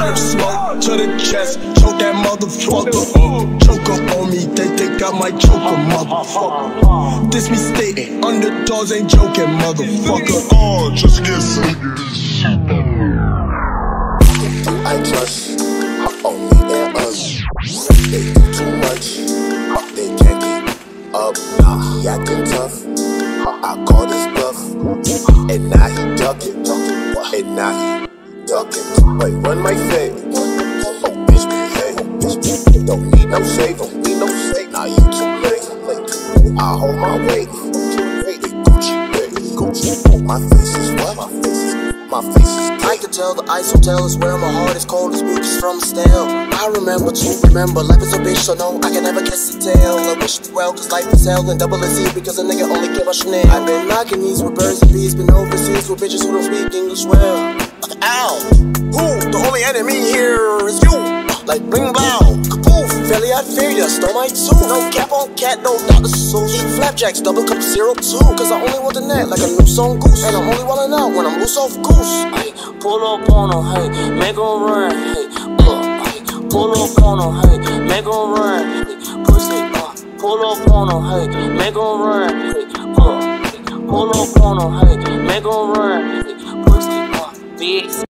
Serve smoke to the chest, choke that motherfucker. Choke on me, they think I might choke a motherfucker. This me stating, underdogs ain't joking, motherfucker. Oh, just get some. I trust only in us. They do too much, they can't keep up. He acting tough, I call this bluff. And now he ducking, and now he ducking. Wait, run my fade. Oh, bitch, behave. Don't need no save, don't need no save. Now you too late. I hold my weight. Gucci, my face is what? My face is. I can tell the ice hotel is where my heart is cold as boots from stale. I remember to remember, life is a bitch, so no, I can never guess the tale. I wish it well, cause life is hell and double is easy because a nigga only give a Chanel. I've been knocking these with birds and bees, been overseas with bitches who don't speak English well. Ow! Who? The only enemy here is you! Like bling blow, kapoof, fairly I'd fear ya, stole my tooth. No cap on cat, no Dr. Seuss. Eat flapjacks, double cup of syrup too. Cause I only want the net like a loose on goose. And I'm only wildin' out when I'm loose off goose. Ay, pull up on them, hey, make them run, hey, ay, pull up on them, hey, make them run, hey, pussy, pull up on them, hey, make them run, hey, pull up on them, hey, make them run, hey, pussy, bitch.